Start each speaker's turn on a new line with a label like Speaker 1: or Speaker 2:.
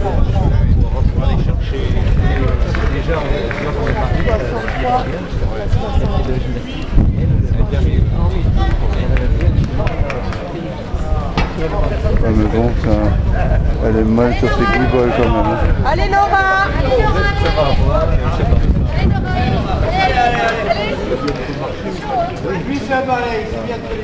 Speaker 1: Ouais, mais bon, ça, elle est mal sur ses guibolles quand même. Hein.
Speaker 2: Allez Nora!
Speaker 3: Lui c'est un balai, c'est bien.